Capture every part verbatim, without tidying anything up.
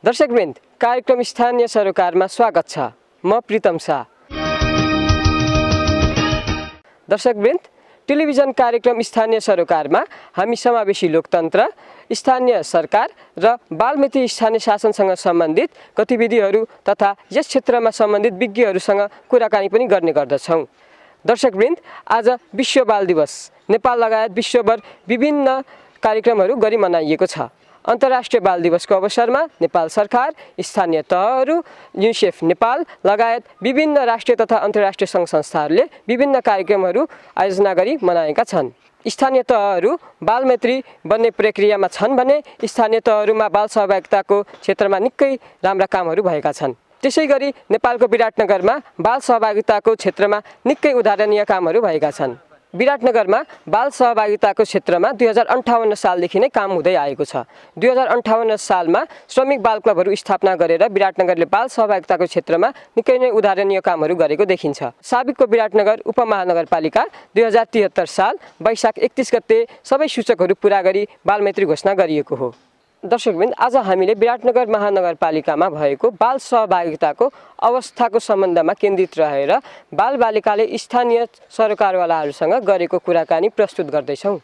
दर्शकवृन्द, कार्यक्रम स्थानीय सरोकारमा स्वागत छ। म प्रीतम शाह। दर्शकवृन्द, टेलिभिजन कार्यक्रम स्थानीय सरोकारमा हामी समावेशी लोकतन्त्र, स्थानीय सरकार र बालमित्र स्थानीय शासनसँग सम्बन्धित गतिविधिहरू तथा यस क्षेत्रमा सम्बन्धित विज्ञहरूसँग कुराकानी पनि गर्ने गर्दछौँ। दर्शकवृन्द, आज विश्व बाल दिवस नेपाल लगायत विश्वभर विभिन्न कार्यक्रमहरू गरी मनाइएको छ। अन्तर्राष्ट्रिय बाल दिवसको अवसरमा नेपाल सरकार, स्थानीय तहहरू, युनिसेफ नेपाल लगायत विभिन्न राष्ट्रिय तथा अन्तर्राष्ट्रिय सङ्घ संस्थाहरूले विभिन्न कार्यक्रमहरू आयोजना गरी मनाएका छन्। स्थानीय तहहरू बालमैत्री बन्ने प्रक्रियामा छन् भने स्थानीय तहहरूमा बाल सहभागिताको क्षेत्रमा निकै राम्रा कामहरू भएका छन्। त्यसैगरी नेपालको विराटनगरमा बाल सहभागिताको क्षेत्रमा निकै उदाहरणीय कामहरू भएका छन्। विराटनगरमा बाल सहभागिताको क्षेत्रमा दुई हजार अन्ठाउन्न सालदेखि नै काम हुँदै आएको छ। दुई हजार अन्ठाउन्न सालमा श्रमिक बाल क्लबहरू स्थापना गरेर विराटनगरले बाल सहभागिताको क्षेत्रमा निकै नै उदाहरणीय कामहरू गरेको देखिन्छ। साबिकको विराटनगर उपमहानगरपालिका दुई हजार तिहत्तर साल वैशाख एकतिस गते सबै सूचकहरू पुरा गरी बालमैत्री घोषणा गरिएको हो। दर्शकवृन्द, आज हामीले विराटनगर महानगरपालिकामा भएको बाल सहभागिताको अवस्थाको सम्बन्धमा केन्द्रित रहेर बालबालिकाले स्थानीय सरकारवालाहरूसँग गरेको कुराकानी प्रस्तुत गर्दैछौँ।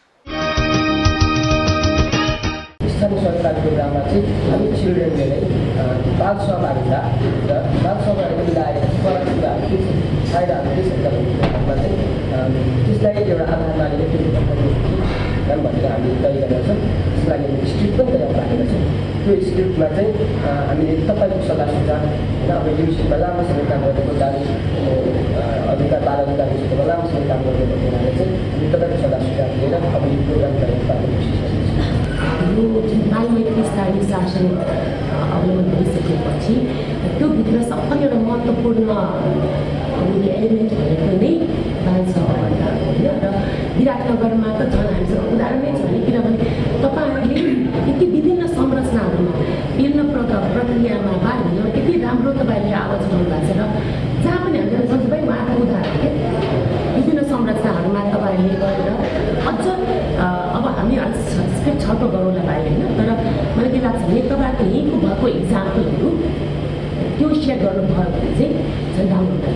स्थानीय सरकार प्रोग्राममा चाहिँ हामी चिल्ड्रेनले नै बाल सहभागिता र बाल सहभागिता मिलाएर फरक कुराहरू के छ, फाइदाहरू के छ भन्ने चाहिँ त्यसलाई एउटा आधार मानेर भनेर हामी तय गरेका छौँ। त्यसको लागि स्क्रिप्ट पनि तयार राखेका छौँ। त्यो स्क्रिप्टमा चाहिँ हामीले तपाईँको सल्लाह सुझाव होइन, अब युनिसेफमा लामो समय काम गरेको दावी अधिकार बाल अधिकार क्षेत्रमा लामो समय काम गरेको हुनाले चाहिँ हामी तपाईँको सल्लाह सुझाव लिएर अब यो प्रोग्राम तयार पार्ने कोसिस गर्दैछौँ। यो जुन बालमैत्री स्थानीय शासन अवलम्बन भइसकेपछि त्योभित्र सबभन्दा एउटा महत्त्वपूर्ण एलिमेन्ट भनेको नै बाल सहभागिता होइन। र विराटनगरमा त झन् हामीसँग उदाहरणै छ नि, किनभने तपाईँहरूले यति विभिन्न संरचनाहरूमा विभिन्न प्रक्रियामा बाल हिँड्न यति राम्रो तपाईँहरूले आवाज उठाउनु भएको छ। र जहाँ पनि हामीले सजिलै उहाँको उदाहरण के विभिन्न संरचनाहरूमा तपाईँहरूले गरेर अझ अब हामी स्क्रिप्ट छलफल गरौँला भाइ होइन, तर मलाई के लाग्छ भने तपाईँहरूको यहीँको भएको इक्जाम्पलहरू त्यो सेयर गर्नुभयो भने चाहिँ झन् राम्रो हुन्छ।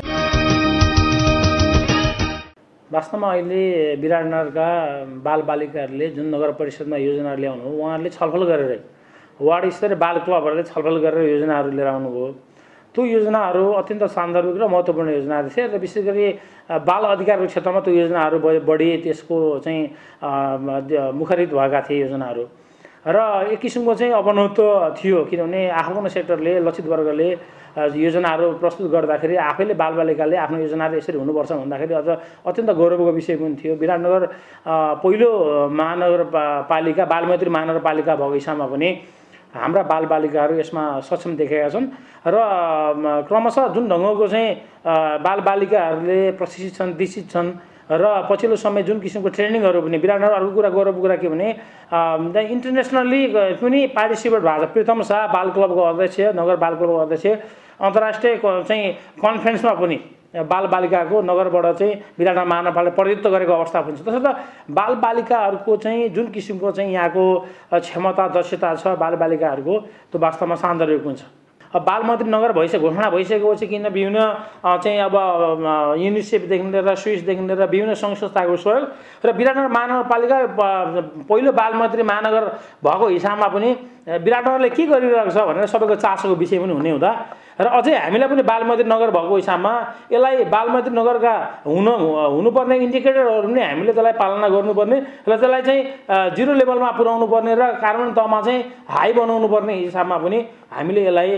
वास्तवमा अहिले विराटनगरका बालबालिकाहरूले जुन नगर परिषदमा योजनाहरू ल्याउनु हो, उहाँहरूले छलफल गरेरै वार्ड स्तरीय बाल क्लबहरूले छलफल गरेर योजनाहरू लिएर आउनुभयो। त्यो योजनाहरू अत्यन्त सान्दर्भिक र महत्त्वपूर्ण योजनाहरू थिए र विशेष गरी बाल अधिकारको क्षेत्रमा त्यो योजनाहरू बढी त्यसको चाहिँ मुखरित भएका थिए योजनाहरू र एक किसिमको चाहिँ अपनत्व थियो, किनभने आफ्नो सेक्टरले लक्षित वर्गले योजनाहरू प्रस्तुत गर्दाखेरि आफैले बालबालिकाले आफ्नो योजनाहरू यसरी हुनुपर्छ भन्दाखेरि अझ अत्यन्त गौरवको विषय पनि थियो। विराटनगर पहिलो महानगरपालिका बालमैत्री महानगरपालिका भएको हिसाबमा पनि हाम्रा बालबालिकाहरू यसमा सक्षम देखेका छन् र क्रमशः जुन ढङ्गको चाहिँ बालबालिकाहरूले प्रशिक्षित छन्, दिक्षित छन् र पछिल्लो समय जुन किसिमको ट्रेनिङहरू पनि विराटनगर अर्को कुरा गौरवको कुरा के भने इन्टरनेसनली पनि पार्टिसिपेट भएको छ। प्रीतम शाह बाल क्लबको अध्यक्ष, नगर बाल क्लबको अध्यक्ष अन्तर्राष्ट्रिय चाहिँ कन्फरेन्समा पनि बालबालिकाको नगरबाट चाहिँ विराटनगर महानगरपालिकाले प्रतिनिधित्व गरेको अवस्था पनि छ। तसर्थ बालबालिकाहरूको चाहिँ जुन किसिमको चाहिँ यहाँको क्षमता दक्षता छ बालबालिकाहरूको, त्यो वास्तवमा सान्दर्भिक हुन्छ। अब बालमैत्री नगर भइसक्यो, घोषणा भइसकेपछि किन विभिन्न चाहिँ अब युनिसेफदेखि लिएर स्विसदेखि लिएर विभिन्न सङ्घ संस्थाको सहयोग र विराटनगर महानगरपालिका पहिलो बालमैत्री महानगर भएको हिसाबमा पनि विराटनगरले के गरिरहेको छ भनेर सबैको चासोको विषय पनि हुने हुँदा र अझै हामीलाई पनि बालमैत्री नगर भएको हिसाबमा यसलाई बालमैत्री नगरका हुन हुनुपर्ने इन्डिकेटरहरू पनि हामीले त्यसलाई पालना गर्नुपर्ने र त्यसलाई चाहिँ जिरो लेभलमा पुर्याउनु पर्ने र कार्यान्वयन तहमा चाहिँ हाई बनाउनु पर्ने हिसाबमा पनि हामीले यसलाई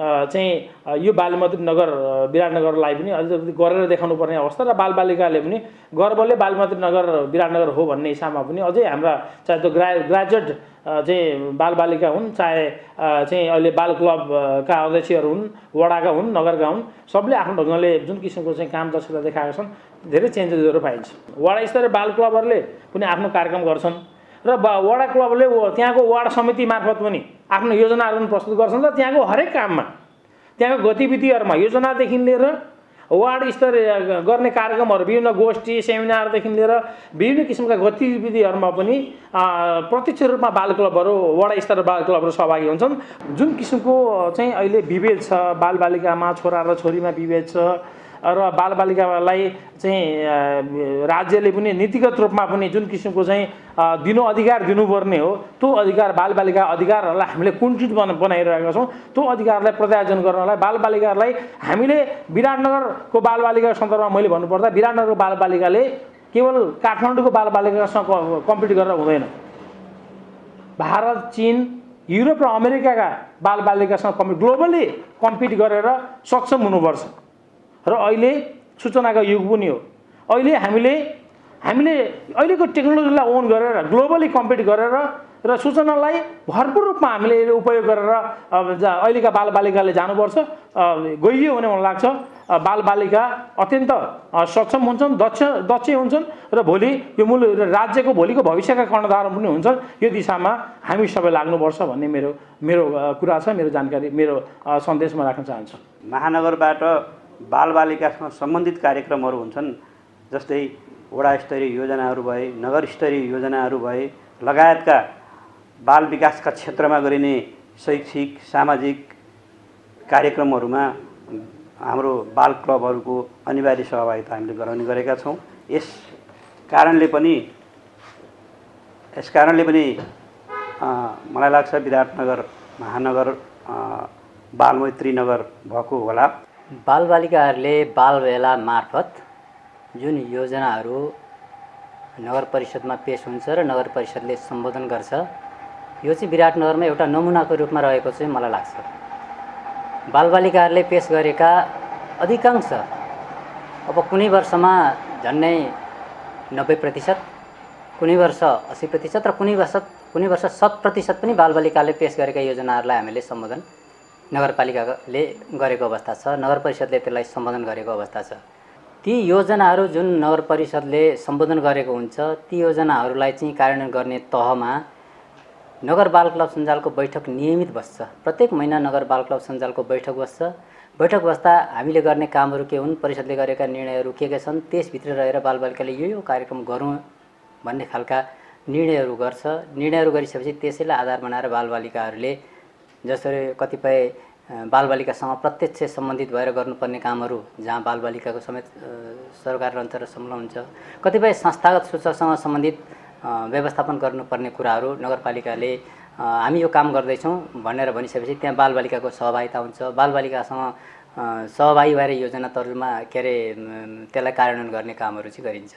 चाहिँ यो बालमैत्री नगर विराटनगरलाई पनि अलिकति गरेर देखाउनु पर्ने अवस्था र बालबालिकाले पनि गर्वले बालमैत्री नगर विराटनगर हो भन्ने हिसाबमा पनि अझै हाम्रा चाहे त्यो ग्रा ग्रेजुएट चाहिँ बालबालिका हुन्, चाहे चाहिँ अहिले बाल क्लबका अध्यक्षहरू हुन्, वडाका हुन्, नगरका हुन्, सबले आफ्नो ढङ्गले जुन किसिमको चाहिँ काम दक्षता देखाएका छन्, धेरै चेन्जेसहरू पाइन्छ। वडा स्तरीय बाल क्लबहरूले पनि आफ्नो कार्यक्रम गर्छन् र वडा क्लबले त्यहाँको वार्ड समिति मार्फत पनि आफ्नो योजनाहरू पनि प्रस्तुत गर्छन् र त्यहाँको हरेक काममा, त्यहाँको गतिविधिहरूमा योजनादेखि लिएर वार्ड स्तरीय गर्ने कार्यक्रमहरू विभिन्न गोष्ठी सेमिनारदेखि लिएर विभिन्न किसिमका गतिविधिहरूमा पनि प्रत्यक्ष रूपमा बाल क्लबहरू वडा स्तरीय बाल क्लबहरू सहभागी हुन्छन्। जुन किसिमको चाहिँ अहिले विभेद छ, बालबालिकामा छोरा र छोरीमा विभेद छ र बालबालिकालाई चाहिँ राज्यले पनि नीतिगत रूपमा पनि जुन किसिमको चाहिँ दिनु अधिकार दिनुपर्ने हो त्यो अधिकार बालबालिका अधिकारहरूलाई हामीले कुण्ठित बना बनाइरहेका छौँ। त्यो अधिकारलाई प्रत्यायोजन गर्नलाई बालबालिकाहरूलाई हामीले विराटनगरको बालबालिका सन्दर्भमा मैले भन्नुपर्दा विराटनगरको बालबालिकाले केवल काठमाडौँको बालबालिकासँग कम्पिट गरेर हुँदैन। भारत, चीन, युरोप र अमेरिकाका बालबालिकासँग कम्पिट ग्लोबली कम्पिट गरेर सक्षम हुनुपर्छ र अहिले सूचनाको युग पनि हो। अहिले हामीले हामीले अहिलेको टेक्नोलोजीलाई ओन गरेर ग्लोबली कम्पिट गरेर र सूचनालाई भरपूर रूपमा हामीले उपयोग गरेर अहिलेका बालबालिकाले जानुपर्छ। गइयो भने मलाई लाग्छ बालबालिका अत्यन्त सक्षम हुन्छन्, दक्ष दक्ष हुन्छन् र भोलि यो मूल राज्यको भोलिको भविष्यका कर्णधार पनि हुन्छन्। यो दिशामा हामी सबै लाग्नुपर्छ भन्ने मेरो मेरो कुरा छ, मेरो जानकारी, मेरो सन्देश म राख्न चाहन्छु। महानगरबाट बालबालिकासँग सम्बन्धित कार्यक्रमहरू हुन्छन्, जस्तै वडा स्तरीय योजनाहरू भए, नगर स्तरीय योजनाहरू भए लगायतका बाल विकासका क्षेत्रमा गरिने शैक्षिक सामाजिक कार्यक्रमहरूमा हाम्रो बाल क्लबहरूको अनिवार्य सहभागिता हामीले गराउने गरेका छौँ। यस कारणले पनि यस कारणले पनि मलाई लाग्छ विराटनगर महानगर बालमैत्री नगर भएको होला। बालबालिकाहरूले बालवेला मार्फत जुन योजनाहरू नगर परिषदमा पेश हुन्छ र नगर परिषदले सम्बोधन गर्छ, यो चाहिँ विराटनगरमा एउटा नमुनाको रूपमा रहेको चाहिँ मलाई लाग्छ। बालबालिकाहरूले पेश गरेका अधिकांश अब कुनै वर्षमा झन्डै नब्बे प्रतिशत, कुनै वर्ष अस्सी प्रतिशत र कुनै वर्ष कुनै वर्ष शत प्रतिशत पनि बालबालिकाले पेश गरेका योजनाहरूलाई हामीले सम्बोधन नगरपालिकाले गरेको अवस्था छ, नगर परिषदले त्यसलाई सम्बोधन गरेको अवस्था छ। ती योजनाहरू जुन नगर परिषदले सम्बोधन गरेको हुन्छ, ती योजनाहरूलाई चाहिँ कार्यान्वयन गर्ने तहमा नगर बाल क्लब सञ्जालको बैठक नियमित बस्छ। प्रत्येक महिना नगर बाल क्लब सञ्जालको बैठक बस्छ। बैठक बस्दा हामीले गर्ने कामहरू के हुन्, परिषदले गरेका निर्णयहरू के के छन्, त्यसभित्र रहेर बालबालिकाले यो यो कार्यक्रम गरौँ भन्ने खालका निर्णयहरू गर्छ। निर्णयहरू गरिसकेपछि त्यसैलाई आधार बनाएर बालबालिकाहरूले जसरी कतिपय बालबालिकासँग प्रत्यक्ष सम्बन्धित भएर गर्नुपर्ने कामहरू जहाँ बालबालिकाको समेत सरकार रहन्छ र संलग्न हुन्छ, कतिपय संस्थागत सूचकसँग सम्बन्धित व्यवस्थापन गर्नुपर्ने कुराहरू नगरपालिकाले हामी यो काम गर्दैछौँ भनेर भनिसकेपछि त्यहाँ बालबालिकाको सहभागिता हुन्छ। बालबालिकासँग सहभागी भएर योजना तर्जुमा के अरे त्यसलाई कार्यान्वयन गर्ने कामहरू चाहिँ गरिन्छ।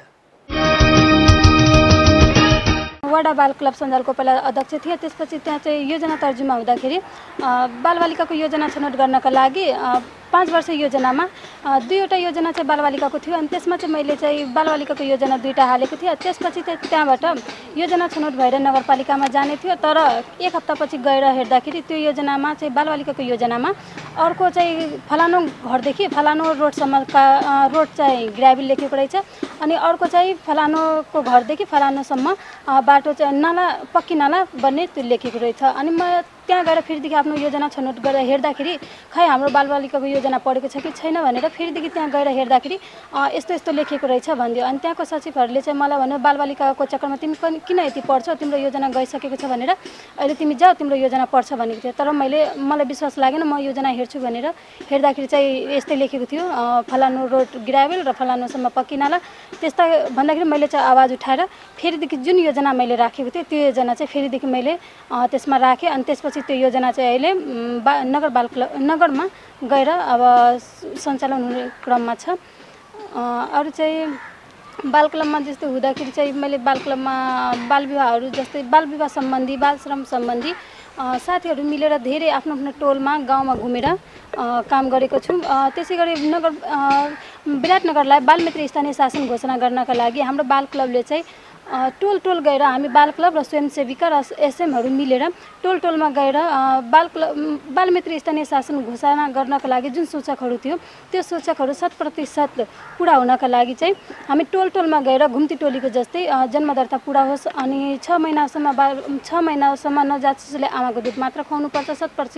वडा बाल क्लब सञ्जालको पहिला अध्यक्ष थिए, त्यसपछि त्यहाँ चाहिँ योजना तर्जुमा हुँदाखेरि बालबालिकाको योजना छनौट गर्नका लागि पाँच वर्ष योजनामा दुईवटा योजना चाहिँ बालबालिकाको थियो अनि त्यसमा चाहिँ मैले चाहिँ बालबालिकाको योजना दुईवटा हालेको थिएँ। त्यसपछि चाहिँ त्यहाँबाट योजना छनौट भएर नगरपालिकामा जाने थियो, तर एक हप्तापछि गएर हेर्दाखेरि त्यो योजनामा चाहिँ बालबालिकाको योजनामा अर्को चाहिँ फलानु घरदेखि फलानु रोडसम्मका रोड चाहिँ ग्राभिल लेखेको रहेछ अनि अर्को चाहिँ फलानुको घरदेखि फलानुसम्म बाटो चाहिँ नाला पक्की नाला बन्ने त्यो लेखेको रहेछ। अनि म त्यहाँ गएर फेरिदेखि आफ्नो योजना छनौट गरेर हेर्दाखेरि खै हाम्रो बालबालिकाको योजना पढेको छ कि छैन भनेर फेरिदेखि त्यहाँ गएर हेर्दाखेरि यस्तो यस्तो लेखेको रहेछ भनिदियो। अनि त्यहाँको सचिवहरूले चाहिँ मलाई भन्यो बालबालिकाको चक्करमा तिमी किन यति पढ्छौ, तिम्रो योजना गइसकेको छ भनेर अहिले तिमी जाऊ तिम्रो योजना पढ्छ भनेको थियो। तर मैले मलाई विश्वास लागेन, म योजना हेर्छु भनेर हेर्दाखेरि चाहिँ यस्तै लेखेको थियो फलानु रोड ग्राभेल र फलानुसम्म पक्की नाला। त्यस्ता भन्दाखेरि मैले चाहिँ आवाज उठाएर फेरिदेखि जुन योजना मैले राखेको थिएँ त्यो योजना चाहिँ फेरिदेखि मैले त्यसमा राखेँ। अनि त्यसपछि त्यो योजना चाहिँ अहिले बा नगर बाल क्लब नगरमा गएर अब सञ्चालन हुने क्रममा छ। अरू चाहिँ बाल क्लबमा जस्तो हुँदाखेरि चाहिँ मैले बाल क्लबमा बाल विवाहहरू जस्तै बाल विवाह सम्बन्धी बाल श्रम सम्बन्धी साथीहरू मिलेर धेरै आफ्नो आफ्नो टोलमा गाउँमा घुमेर काम गरेको छौँ। त्यसै गरी नगर विराटनगरलाई बालमित्र स्थानीय शासन घोषणा गर्नका लागि हाम्रो बाल क्लबले चाहिँ टोल टोल गएर हामी बाल क्लब र स्वयंसेविका र एसएमहरू मिलेर टोल टोलमा गएर बाल क्लब बालमित्र स्थानीय शासन घोषणा गर्नका लागि जुन सूचकहरू थियो त्यो सूचकहरू शत प्रतिशत पुरा हुनका लागि चाहिँ हामी टोल टोलमा गएर घुम्ती टोलीको जस्तै जन्मदर्ता पुरा होस् अनि छ महिनासम्म बा छ महिनासम्म नवजात शिशुले आमाको दुध मात्र खुवाउनुपर्छ, शत प्रतिशत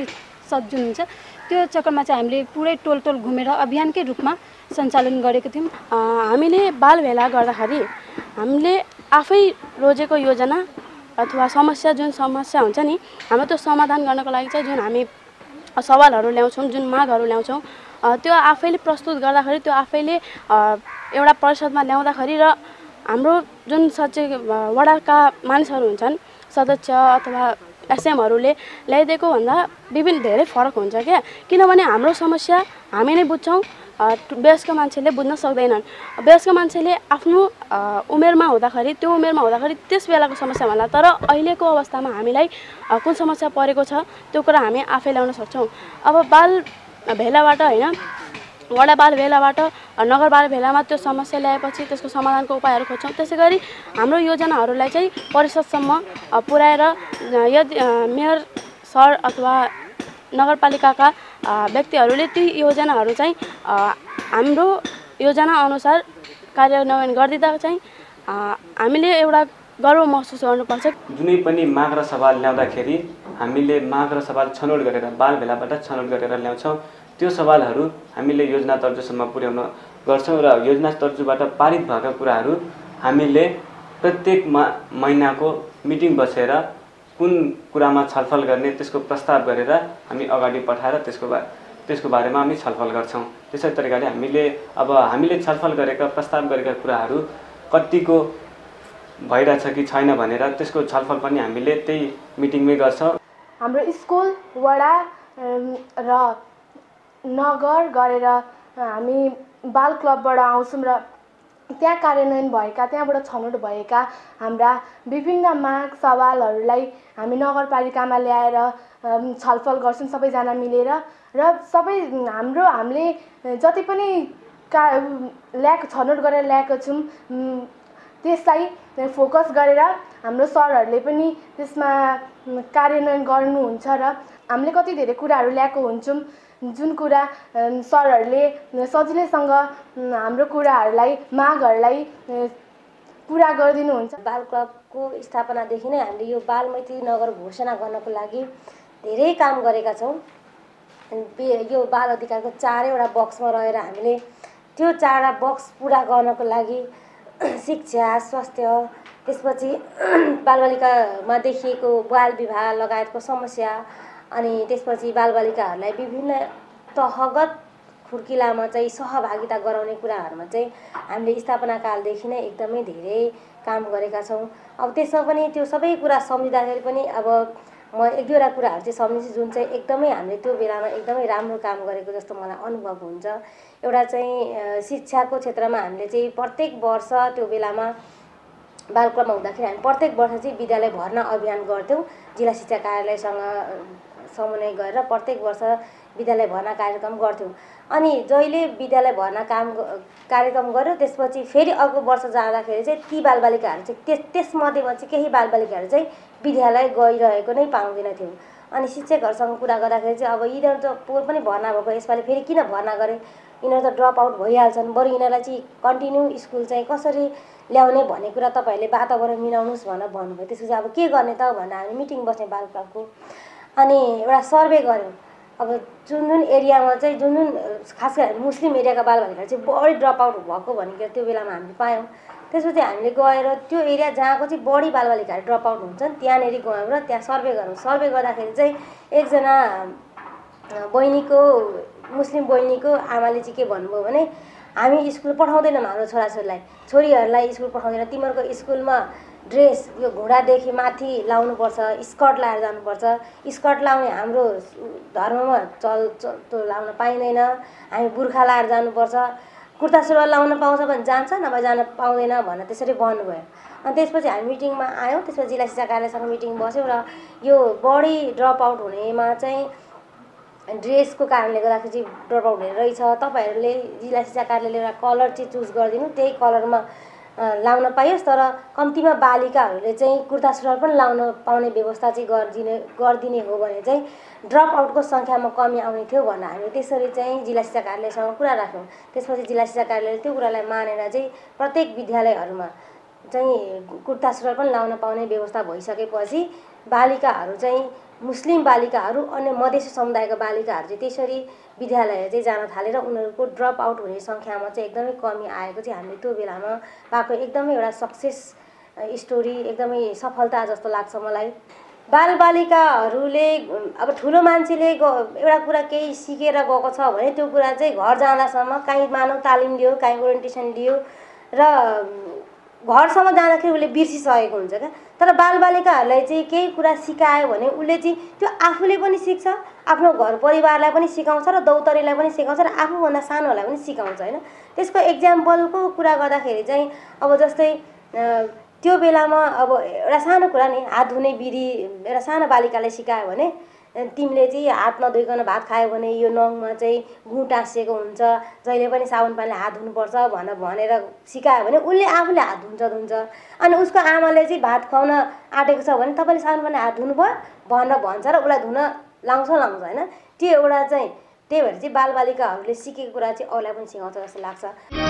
सत जुन हुन्छ त्यो चक्करमा चाहिँ हामीले पुरै टोल टोल घुमेर अभियानकै रूपमा सञ्चालन गरेको थियौँ। हामीले बाल भेला गर्दाखेरि हामीले आफै रोजेको योजना अथवा समस्या जुन समस्या हुन्छ नि हाम्रो त्यो समाधान गर्नको लागि चाहिँ जुन हामी सवालहरू ल्याउँछौँ जुन मागहरू ल्याउँछौँ त्यो आफैले प्रस्तुत गर्दाखेरि त्यो आफैले एउटा परिषदमा ल्याउँदाखेरि र हाम्रो जुन सचिव वडाका मानिसहरू हुन्छन् सदस्य अथवा एसएमहरूले ल्याइदिएको भन्दा विभिन्न धेरै फरक हुन्छ क्या किनभने हाम्रो समस्या हामी नै बुझ्छौँ वयस्क मान्छेले बुझ्न सक्दैनन्। वयस्क मान्छेले आफ्नो उमेरमा हुँदाखेरि त्यो उमेरमा हुँदाखेरि त्यस बेलाको समस्या भन्ला तर अहिलेको अवस्थामा हामीलाई कुन समस्या परेको छ त्यो कुरा हामी आफै ल्याउन सक्छौँ। अब बाल भेलाबाट होइन वडा बाल भेलाबाट नगर बाल भेलामा त्यो समस्या ल्याएपछि त्यसको समाधानको उपायहरू खोज्छौँ। त्यसै गरी हाम्रो योजनाहरूलाई चाहिँ परिषदसम्म पुर्याएर यदि मेयर सर अथवा नगरपालिकाका व्यक्तिहरूले ती योजनाहरू चाहिँ हाम्रो योजना अनुसार कार्यान्वयन गरिदिँदा चाहिँ हामीले एउटा गर्व महसुस गर्नुपर्छ। जुनै पनि माग र सवाल ल्याउँदाखेरि हामीले माग र सवाल छनौट गरेर बाल भेलाबाट छनौट गरेर ल्याउँछौँ। त्यो सवालहरू हामीले योजना तर्जुसम्म पुर्याउन गर्छौँ र योजना तर्जुबाट पारित भएका कुराहरू हामीले प्रत्येक मा महिनाको मिटिङ बसेर कुन कुरामा छलफल गर्ने त्यसको प्रस्ताव गरेर हामी अगाडि पठाएर त्यसको बा त्यसको बारेमा हामी छलफल गर्छौँ। त्यसै तरिकाले हामीले अब हामीले छलफल गरेका प्रस्ताव गरेका कुराहरू कतिको भइरहेछ कि छैन भनेर त्यसको छलफल पनि हामीले त्यही मिटिङमै गर्छौँ। हाम्रो स्कुल वडा र नगर गरेर हामी बाल क्लबबाट आउँछौँ र त्यहाँ कार्यान्वयन भएका त्यहाँबाट छनौट भएका हाम्रा विभिन्न माग सवालहरूलाई हामी नगरपालिकामा ल्याएर छलफल गर्छौँ सबैजना मिलेर र सबै हाम्रो हामीले जति पनि का ल्याएको छनौट गरेर ल्याएको छौँ त्यसलाई फोकस गरेर हाम्रो सरहरूले पनि त्यसमा कार्यान्वयन गर्नुहुन्छ र हामीले कति धेरै कुराहरू ल्याएको हुन्छौँ जुन कुरा सरहरूले सजिलैसँग हाम्रो कुराहरूलाई मागहरूलाई पुरा गरिदिनुहुन्छ। बाल क्लबको स्थापनादेखि नै हामीले यो बाल मैत्री नगर घोषणा गर्नको लागि धेरै काम गरेका छौँ। यो बाल अधिकारको चारैवटा बक्समा रहेर हामीले त्यो चारवटा बक्स पुरा गर्नको लागि शिक्षा स्वास्थ्य त्यसपछि बालबालिकामा देखिएको बाल विवाह लगायतको समस्या अनि त्यसपछि बालबालिकाहरूलाई विभिन्न तहगत खुर्किलामा चाहिँ सहभागिता गराउने कुराहरूमा चाहिँ हामीले स्थापना कालदेखि नै एकदमै धेरै काम गरेका छौँ। अब त्यसमा पनि त्यो सबै कुरा सम्झिँदाखेरि पनि अब म एक दुईवटा कुराहरू चाहिँ सम्झिन्छु जुन चाहिँ एकदमै हामीले त्यो बेलामा एकदमै राम्रो काम गरेको जस्तो मलाई अनुभव हुन्छ। एउटा चाहिँ शिक्षाको क्षेत्रमा हामीले चाहिँ प्रत्येक वर्ष त्यो बेलामा बाल क्लबमा हुँदाखेरि हामी प्रत्येक वर्ष चाहिँ विद्यालय भर्ना अभियान गर्थ्यौँ। जिल्ला शिक्षा कार्यालयसँग समन्वय गरेर प्रत्येक वर्ष विद्यालय भर्ना कार्यक्रम गर्थ्यौँ। अनि जहिले विद्यालय भर्ना काम कार्यक्रम गर्यो त्यसपछि फेरि अर्को वर्ष जाँदाखेरि चाहिँ ती बालबालिकाहरू चाहिँ त्यस त्यसमध्येमा चाहिँ केही बालबालिकाहरू चाहिँ विद्यालय गइरहेको नै पाउँदैन थियौँ। अनि शिक्षकहरूसँग कुरा गर्दाखेरि चाहिँ अब यिनीहरू त पोहोर पनि भर्ना भएको यसपालि फेरि किन भर्ना गरे यिनीहरू त ड्रप आउट भइहाल्छन् बरु यिनीहरूलाई चाहिँ कन्टिन्यू स्कुल चाहिँ कसरी ल्याउने भन्ने कुरा तपाईँहरूले वातावरण मिलाउनुहोस् भनेर भन्नुभयो। त्यसपछि अब के गर्ने त भनेर हामी मिटिङ बस्ने बाल क्लबको अनि एउटा सर्वे गऱ्यौँ। अब जुन जुन एरियामा चाहिँ जुन जुन खास गरी मुस्लिम एरियाका बालबालिकाहरू चाहिँ बढी ड्रप आउट भएको भनेर त्यो बेलामा हामीले पायौँ। त्यसपछि हामीले गएर त्यो एरिया जहाँको चाहिँ बढी बालबालिकाहरू ड्रप आउट हुन्छन् त्यहाँनिर गयौँ र त्यहाँ सर्वे गऱ्यौँ। सर्वे गर्दाखेरि चाहिँ एकजना बहिनीको मुस्लिम बहिनीको आमाले चाहिँ के भन्नुभयो भने हामी स्कुल पठाउँदैनौँ हाम्रो छोराछोरीलाई छोरीहरूलाई स्कुल पठाउँदैन तिमीहरूको स्कुलमा ड्रेस यो घुँडादेखि माथि लाउनुपर्छ स्कर्ट लाएर जानुपर्छ स्कर्ट लाउने हाम्रो धर्ममा चल त्यो लाउन पाइँदैन हामी बुर्खा लाएर जानुपर्छ कुर्ता सुरुवाल लाउन पाउँछ भने जान्छ नभए जान पाउँदैन भनेर त्यसरी भन्नुभयो। अनि त्यसपछि हामी मिटिङमा आयौँ। त्यसपछि जिल्ला शिक्षा कार्यालयसँग मिटिङ बस्यौँ र यो बढी ड्रप आउट हुनेमा चाहिँ ड्रेसको कारणले गर्दाखेरि चाहिँ ड्रप आउट हुने रहेछ तपाईँहरूले जिल्ला शिक्षा कार्यालयले एउटा कलर चाहिँ चुज गरिदिनु त्यही कलरमा लाउन पाइयोस् तर कम्तीमा बालिकाहरूले चाहिँ कुर्ता सुरुवाल पनि लाउन पाउने व्यवस्था चाहिँ गरिदिने गरिदिने हो भने चाहिँ ड्रप आउटको सङ्ख्यामा कमी आउने थियो भनेर हामीले त्यसरी चाहिँ जिल्ला शिक्षा कार्यालयसँग कुरा राख्यौँ। त्यसपछि जिल्ला शिक्षा कार्यालयले त्यो कुरालाई मानेर चाहिँ प्रत्येक विद्यालयहरूमा चाहिँ कुर्ता सुरुवाल पनि लाउन पाउने व्यवस्था भइसकेपछि बालिकाहरू चाहिँ मुस्लिम बालिकाहरू अन्य मधेसी समुदायका बालिकाहरू चाहिँ त्यसरी विद्यालय चाहिँ जान थालेर उनीहरूको ड्रप आउट हुने सङ्ख्यामा चाहिँ एकदमै कमी आएको चाहिँ हामीले त्यो बेलामा पाएको एकदमै एउटा सक्सेस स्टोरी एकदमै सफलता जस्तो लाग्छ मलाई। बालबालिकाहरूले अब ठुलो मान्छेले एउटा कुरा केही सिकेर गएको छ भने त्यो कुरा चाहिँ घर जाँदासम्म काहीँ मानव तालिम लियो, काहीँ ओरिएन्टेसन लियो र घरसम्म जाँदाखेरि उसले बिर्सिसकेको हुन्छ क्या। तर बालबालिकाहरूलाई चाहिँ केही कुरा सिकायो भने उसले चाहिँ त्यो आफूले पनि सिक्छ, आफ्नो घर परिवारलाई पनि सिकाउँछ र दौतरीलाई पनि सिकाउँछ र आफूभन्दा सानोहरूलाई पनि सिकाउँछ होइन। त्यसको एक्जाम्पलको कुरा गर्दाखेरि चाहिँ अब जस्तै त्यो बेलामा अब एउटा सानो कुरा नि हात धुने विधि एउटा सानो बालिकाले सिकायो भने तिमीले चाहिँ हात नधोइकन भात खायो भने यो नङमा चाहिँ गुँ टाँसिएको हुन्छ, जहिले पनि साबुन पानीले हात धुनुपर्छ भनेर भनेर सिकायो भने उसले आफूले हात धुन्छ धुन्छ अनि उसको आमाले चाहिँ भात खुवाउन आँटेको छ भने तपाईँले साबुन पानीले हात धुनुभयो भनेर भन्छ र उसलाई धुन लाउँछ लाउँछ होइन। त्यो एउटा चाहिँ त्यही भएर चाहिँ बालबालिकाहरूले सिकेको कुरा चाहिँ अरूलाई पनि सिकाउँछ जस्तो लाग्छ।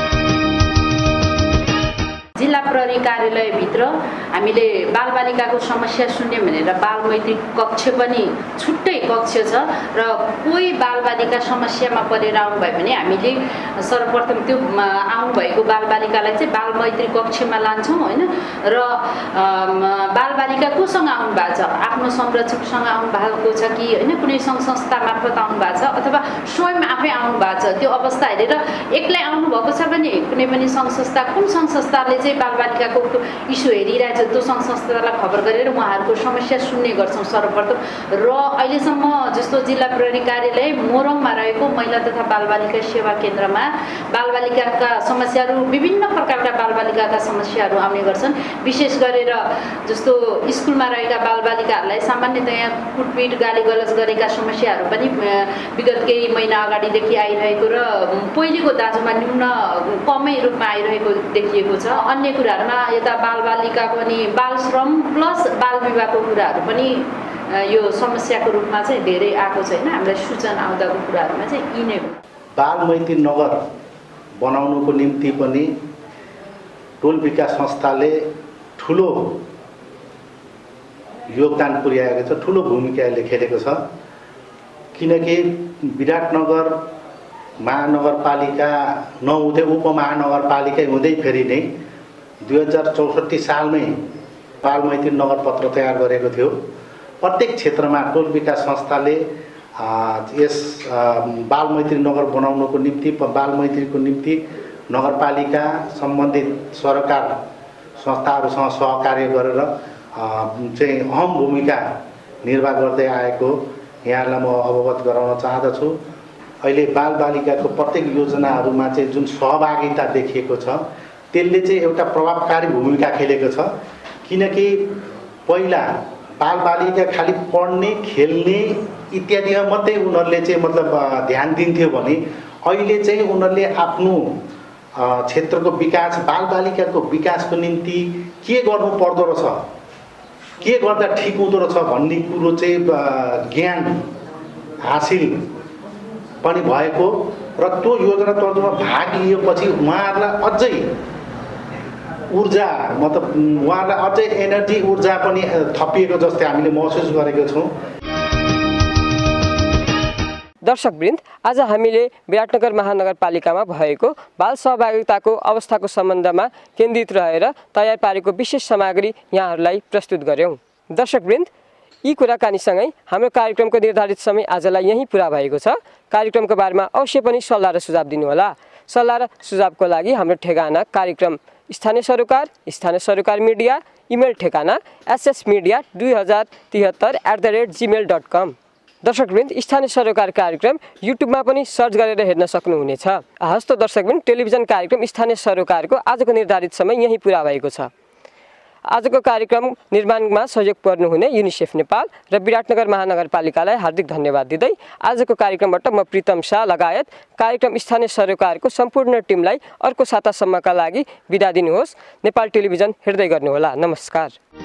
जिल्ला प्रहरी कार्यालयभित्र हामीले बालबालिकाको समस्या सुन्ने भनेर बालमैत्री कक्ष पनि छुट्टै कक्ष छ र कोही बालबालिका समस्यामा परेर आउनुभयो भने हामीले सर्वप्रथम त्यो आउनुभएको बालबालिकालाई चाहिँ बालमैत्री कक्षमा लान्छौँ होइन। र बालबालिका कोसँग आउनु भएको छ, आफ्नो संरक्षकसँग आउनु भएको छ कि होइन कुनै सङ्घ संस्था मार्फत आउनु भएको छ अथवा स्वयं आफै आउनु भएको छ, त्यो अवस्था हेरेर एक्लै आउनुभएको छ भने कुनै पनि सङ्घ संस्था कुन सङ्घ संस्थाले चाहिँ बालबालिकाको इस्यु हेरिरहेछ त्यो सङ्घ संस्थालाई खबर गरेर उहाँहरूको समस्या सुन्ने गर्छौँ सर्वप्रथम। र अहिलेसम्म जस्तो जिल्ला प्रहरी कार्यालय मोरङमा रहेको महिला तथा बालबालिका सेवा केन्द्रमा बालबालिकाका समस्याहरू विभिन्न प्रकारका बालबालिकाका समस्याहरू आउने गर्छन्। विशेष गरेर जस्तो स्कुलमा रहेका बालबालिकाहरूलाई सामान्यतया कुटपिट गाली गलज गरेका समस्याहरू पनि विगत केही महिना अगाडिदेखि आइरहेको र पहिलेको दाजुमा न्यून कमै रूपमा आइरहेको देखिएको छ। अन्य कुराहरूमा यता बालबालिकाको अनि बाल श्रम प्लस बाल विवाहको कुराहरू पनि यो समस्याको रूपमा चाहिँ धेरै आएको छैन। हामीलाई सूचना आउँदाको कुराहरूमा चाहिँ यी नै हो। बालमैत्री नगर बनाउनुको निम्ति पनि टोल विकास संस्थाले ठुलो योगदान पुर्याएको छ, ठुलो भूमिकाले खेलेको छ। किनकि विराटनगर महानगरपालिका नहुँदै उपमहानगरपालिका हुँदै फेरि नै दुई हजार चौसठी सालमै बालमैत्री नगर पत्र तयार गरेको थियो। प्रत्येक क्षेत्रमा टोल विकास संस्थाले यस बालमैत्री नगर बनाउनको निम्ति बालमैत्रीको निम्ति नगरपालिका सम्बन्धित सरकार संस्थाहरूसँग सहकार्य गरेर चाहिँ अहम भूमिका निर्वाह गर्दै आएको यहाँलाई म अवगत गराउन चाहदछु। अहिले बालबालिकाको प्रत्येक योजनाहरूमा चाहिँ जुन सहभागिता देखिएको छ त्यसले चाहिँ एउटा प्रभावकारी भूमिका खेलेको छ। किनकि पहिला बालबालिका खालि पढ्ने खेल्ने इत्यादिमा मात्रै उनीहरूले चाहिँ मतलब ध्यान दिन्थ्यो भने अहिले चाहिँ उनीहरूले आफ्नो क्षेत्रको विकास बालबालिकाको विकासको निम्ति के गर्नु पर्दो रहेछ, के गर्दा ठिक हुँदो रहेछ भन्ने कुरो चाहिँ ज्ञान हासिल पनि भएको र त्यो योजना तर्जुमा भाग लिएपछि उहाँहरूलाई अझै ऊर्जा मतलब उहाँलाई अझै एनर्जी ऊर्जा पनि थपिएको जस्तै हामीले महसुस गरेको छौँ। दर्शकवृन्द, आज हामीले विराटनगर महानगरपालिकामा भएको बाल सहभागिताको अवस्थाको सम्बन्धमा केन्द्रित रहेर तयार पारेको विशेष सामग्री यहाँहरूलाई प्रस्तुत गऱ्यौँ। दर्शकवृन्द, यी कुराकानीसँगै हाम्रो कार्यक्रमको निर्धारित समय आजलाई यहीँ पुरा भएको छ। कार्यक्रमको बारेमा अवश्य पनि सल्लाह र सुझाव दिनुहोला। सल्लाह र सुझावको लागि हाम्रो ठेगाना कार्यक्रम स्थानीय सरोकार स्थानीय सरोकार मिडिया, इमेल ठेगाना एसएस मिडिया दुई हजार तिहत्तर at the rate Gmail dot com. दर्शकवृन्द, स्थानीय सरोकार कार्यक्रम युट्युबमा पनि सर्च गरेर हेर्न सक्नुहुनेछ। हस्त दर्शकवृन्द, टेलिभिजन कार्यक्रम स्थानीय सरोकारको आजको निर्धारित समय यहीँ पुरा भएको छ। आजको कार्यक्रम निर्माणमा सहयोग पर्नुहुने युनिसेफ नेपाल र विराटनगर महानगरपालिकालाई हार्दिक धन्यवाद दिँदै आजको कार्यक्रमबाट म प्रितम शाह लगायत कार्यक्रम स्थानीय सरोकारको सम्पूर्ण टिमलाई अर्को सातासम्मका लागि बिदा दिनुहोस्। नेपाल टेलिभिजन हेर्दै गर्नुहोला। नमस्कार।